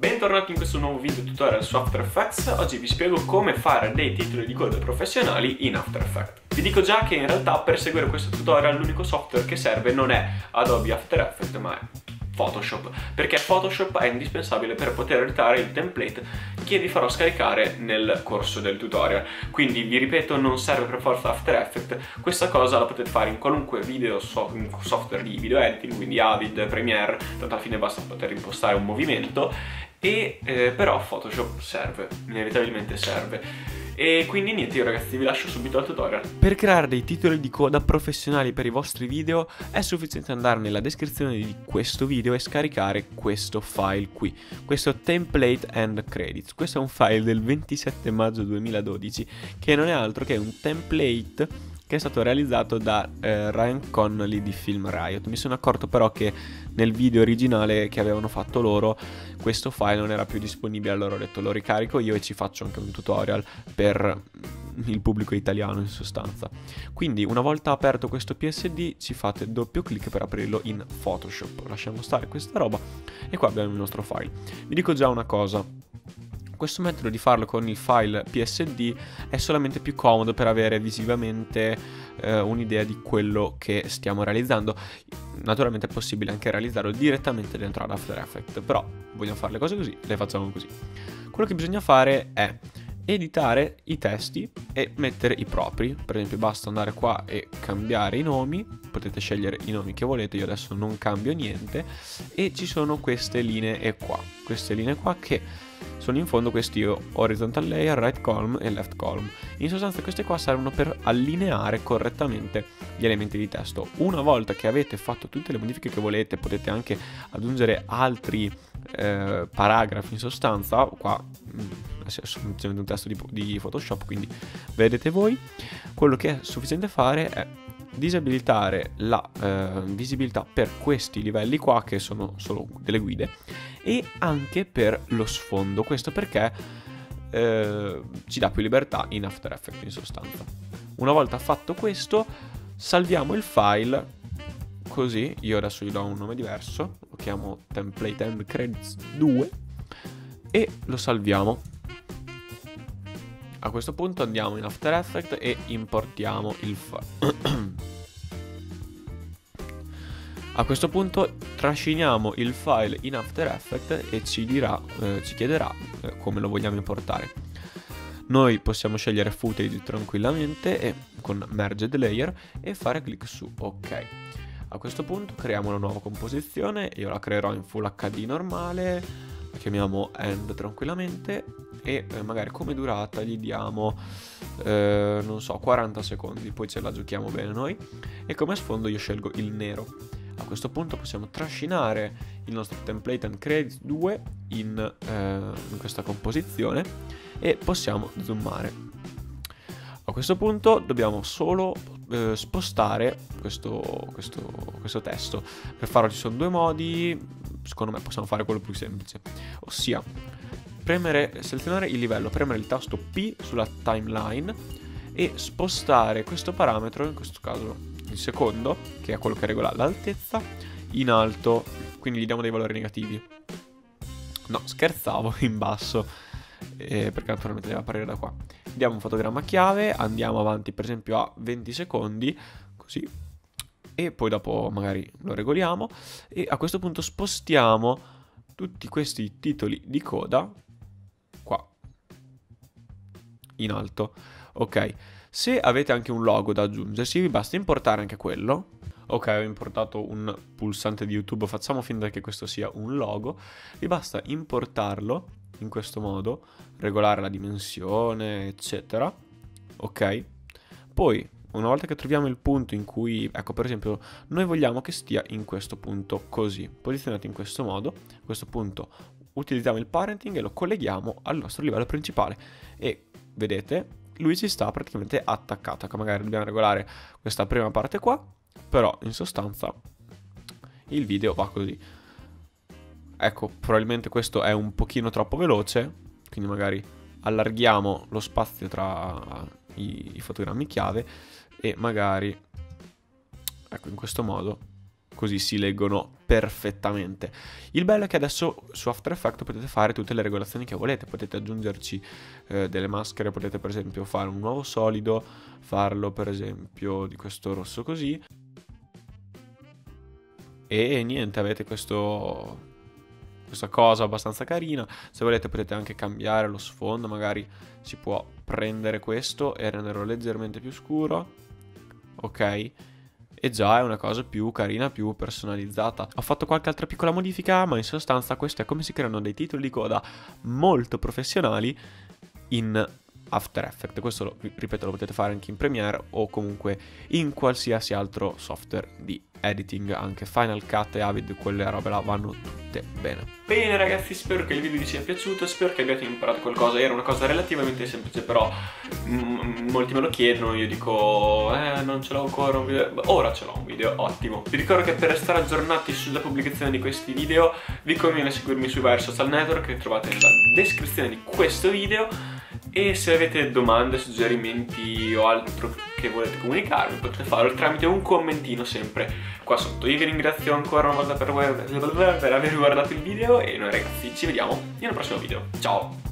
Bentornati in questo nuovo video tutorial su After Effects. Oggi vi spiego come fare dei titoli di coda professionali in After Effects. Vi dico già che in realtà per seguire questo tutorial l'unico software che serve non è Adobe After Effects ma è Photoshop, perché Photoshop è indispensabile per poter editare il template che vi farò scaricare nel corso del tutorial. Quindi vi ripeto, non serve per forza After Effects, questa cosa la potete fare in qualunque software di video editing, quindi Avid, Premiere, tanto alla fine basta poter impostare un movimento, e però Photoshop serve, inevitabilmente serve. E quindi niente, io ragazzi vi lascio subito al tutorial. Per creare dei titoli di coda professionali per i vostri video è sufficiente andare nella descrizione di questo video e scaricare questo file qui, questo template and credits. Questo è un file del 27 maggio 2012 che non è altro che un template che è stato realizzato da Ryan Connolly di Film Riot. Mi sono accorto però che nel video originale che avevano fatto loro questo file non era più disponibile, allora ho detto lo ricarico io e ci faccio anche un tutorial per il pubblico italiano in sostanza. Quindi una volta aperto questo PSD ci fate doppio clic per aprirlo in Photoshop. Lasciamo stare questa roba e qua abbiamo il nostro file. Vi dico già una cosa: questo metodo di farlo con il file PSD è solamente più comodo per avere visivamente un'idea di quello che stiamo realizzando. Naturalmente è possibile anche realizzarlo direttamente dentro ad After Effects, però vogliamo fare le cose così, le facciamo così. Quello che bisogna fare è editare i testi e mettere i propri. Per esempio basta andare qua e cambiare i nomi, potete scegliere i nomi che volete, io adesso non cambio niente, e ci sono queste linee qua che sono in fondo questi horizontal layer, right column e left column. In sostanza queste qua servono per allineare correttamente gli elementi di testo. Una volta che avete fatto tutte le modifiche che volete, potete anche aggiungere altri paragrafi. In sostanza qua è semplicemente un testo di Photoshop, quindi vedete voi. Quello che è sufficiente fare è disabilitare la visibilità per questi livelli qua, che sono solo delle guide, e anche per lo sfondo. Questo perché ci dà più libertà in After Effects in sostanza. Una volta fatto questo salviamo il file così. Io adesso gli do un nome diverso, lo chiamo template and credits 2 e lo salviamo. A questo punto andiamo in After Effects e importiamo il file. A questo punto trasciniamo il file in After Effects e ci chiederà come lo vogliamo importare. Noi possiamo scegliere footage tranquillamente e con Merged Layer e fare clic su OK. A questo punto creiamo una nuova composizione, io la creerò in Full HD normale, la chiamiamo End tranquillamente e magari come durata gli diamo, non so, 40 secondi, poi ce la giochiamo bene noi, e come sfondo io scelgo il nero. A questo punto possiamo trascinare il nostro template and credits 2 in questa composizione e possiamo zoomare. A questo punto dobbiamo solo spostare questo testo. Per farlo ci sono due modi, secondo me possiamo fare quello più semplice, ossia selezionare il livello, premere il tasto P sulla timeline e spostare questo parametro, in questo caso il secondo, che è quello che regola l'altezza, in alto, quindi gli diamo dei valori negativi. No, scherzavo, in basso, perché naturalmente deve apparire da qua. Diamo un fotogramma chiave, andiamo avanti per esempio a 20 secondi, così, e poi dopo magari lo regoliamo, e a questo punto spostiamo tutti questi titoli di coda qua, in alto. Ok. Se avete anche un logo da aggiungersi, vi basta importare anche quello. Ok, ho importato un pulsante di YouTube, facciamo finta che questo sia un logo. Vi basta importarlo in questo modo, regolare la dimensione, eccetera. Ok. Poi, una volta che troviamo il punto in cui, ecco per esempio, noi vogliamo che stia in questo punto così, posizionato in questo modo. A questo punto utilizziamo il parenting e lo colleghiamo al nostro livello principale. E vedete, lui ci sta praticamente attaccato. Magari dobbiamo regolare questa prima parte qua, però in sostanza il video va così. Ecco, probabilmente questo è un pochino troppo veloce, quindi magari allarghiamo lo spazio tra i fotogrammi chiave e magari, ecco, in questo modo così si leggono perfettamente. Il bello è che adesso su After Effects potete fare tutte le regolazioni che volete, potete aggiungerci delle maschere, potete per esempio fare un nuovo solido, farlo per esempio di questo rosso così, e niente, avete questa cosa abbastanza carina. Se volete potete anche cambiare lo sfondo, magari si può prendere questo e renderlo leggermente più scuro, ok? E già è una cosa più carina, più personalizzata. Ho fatto qualche altra piccola modifica, ma in sostanza questo è come si creano dei titoli di coda molto professionali in After Effects. Questo, ripeto, lo potete fare anche in Premiere o comunque in qualsiasi altro software di editing, anche Final Cut e Avid, quelle robe là vanno tutte bene. Bene ragazzi, spero che il video vi sia piaciuto, spero che abbiate imparato qualcosa. Era una cosa relativamente semplice, però molti me lo chiedono, io dico non ce l'ho ancora un video. Ora ce l'ho un video, ottimo. Vi ricordo che per restare aggiornati sulla pubblicazione di questi video vi conviene seguirmi sui vari social network che trovate nella descrizione di questo video. E se avete domande, suggerimenti o altro che volete comunicarmi, potete farlo tramite un commentino sempre qua sotto. Io vi ringrazio ancora una volta per aver guardato il video e noi ragazzi ci vediamo in un prossimo video. Ciao!